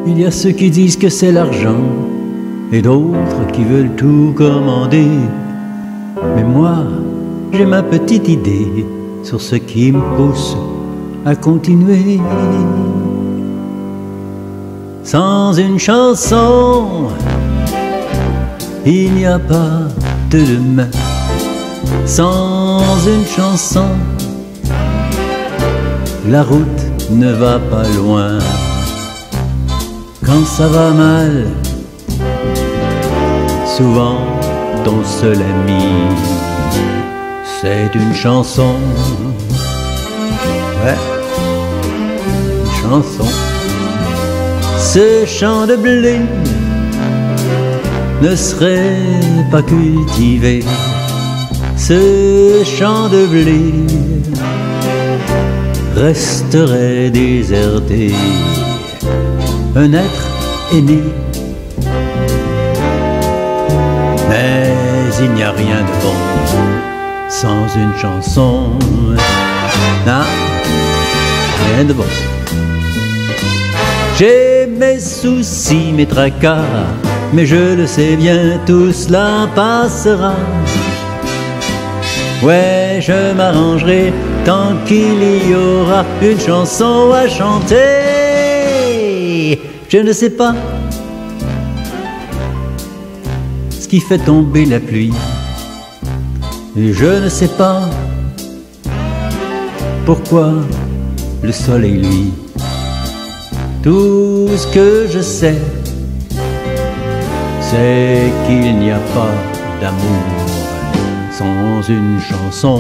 Il y a ceux qui disent que c'est l'argent et d'autres qui veulent tout commander. Mais moi, j'ai ma petite idée sur ce qui me pousse à continuer. Sans une chanson, il n'y a pas de demain. Sans une chanson, la route ne va pas loin. Quand ça va mal, souvent ton seul ami, c'est une chanson. Ouais, une chanson. Ce champ de blé ne serait pas cultivé. Ce champ de blé resterait déserté. Un être est né, mais il n'y a rien de bon sans une chanson. Non, rien de bon. J'ai mes soucis, mes tracas, mais je le sais bien, tout cela passera. Ouais, je m'arrangerai tant qu'il y aura une chanson à chanter. Je ne sais pas ce qui fait tomber la pluie, et je ne sais pas pourquoi le soleil lui. Tout ce que je sais, c'est qu'il n'y a pas d'amour sans une chanson.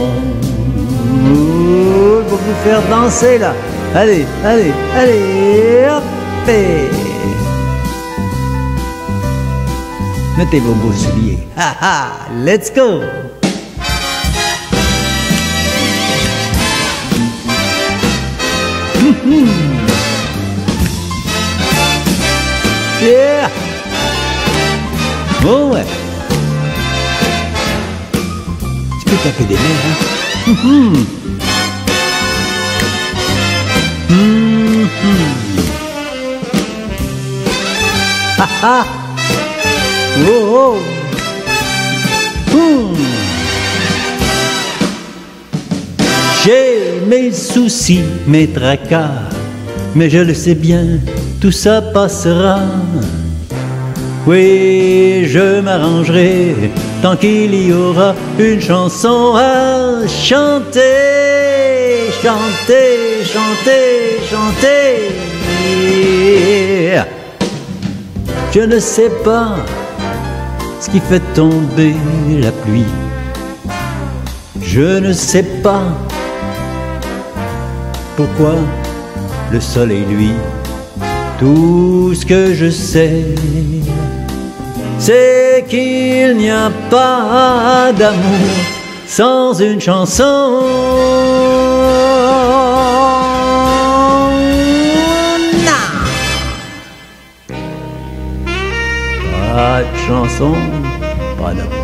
Pour vous faire danser là. Allez, allez, allez, hop et... Mettez vos beaux souliers. Ha ha, let's go. Yeah. Oh ouais. Tu peux taper des mains, hein. Ha ha. Oh oh. J'ai mes soucis, mes tracas, mais je le sais bien, tout ça passera. Oui, je m'arrangerai tant qu'il y aura une chanson à chanter, chanter, chanter, chanter. Je ne sais pas ce qui fait tomber la pluie. Je ne sais pas pourquoi le soleil lui. Tout ce que je sais, c'est qu'il n'y a pas d'amour sans une chanson. Pas de chanson, pas d'amour.